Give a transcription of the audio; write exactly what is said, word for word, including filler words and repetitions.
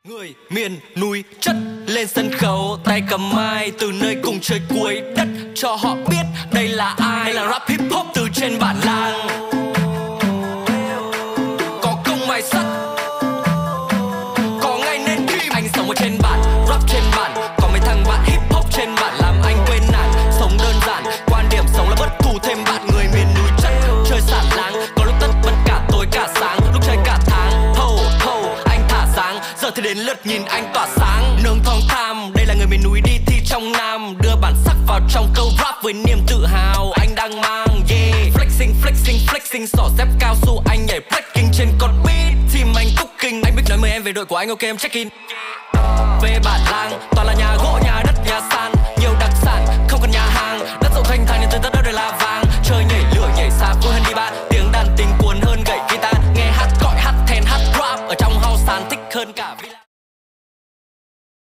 Người miền núi chất lên sân khấu, tay cầm mai từ nơi cùng trời cuối đất, cho họ biết đây là ai. Đây là rap hip hop từ trên bản làng, có công mài sắt, có ngay nên kim. Anh sống ở trên bản, rap trên bản, có mấy thằng bạn hip hop trên bản làm anh quên nản. Sống đơn giản, quan điểm sống là bất thù thêm bạn. Người miền núi chất chơi sạt láng, có lúc tất bật cả tối cả sáng, lúc chơi cả tháng. Thâu thâu anh thả sáng, giờ thì đến lượt nhìn anh tỏa sáng. Nương thong tham, đây là người miền núi đi thi trong Nam, đưa bản sắc vào trong câu rap với niềm tự hào anh đang mang. Yeah, flexing flexing flexing, xỏ dép cao su anh nhảy breaking trên con beat. Team anh cooking, anh biết nói mời em về đội của anh, ok em check in. Về bản làng, toàn là nhà gỗ, nhà đất, nhà sàn, nhiều đặc sản, không cần nhà hàng. Đất rộng thanh thản nên từ tất đâu đều là vàng. Trời nhớ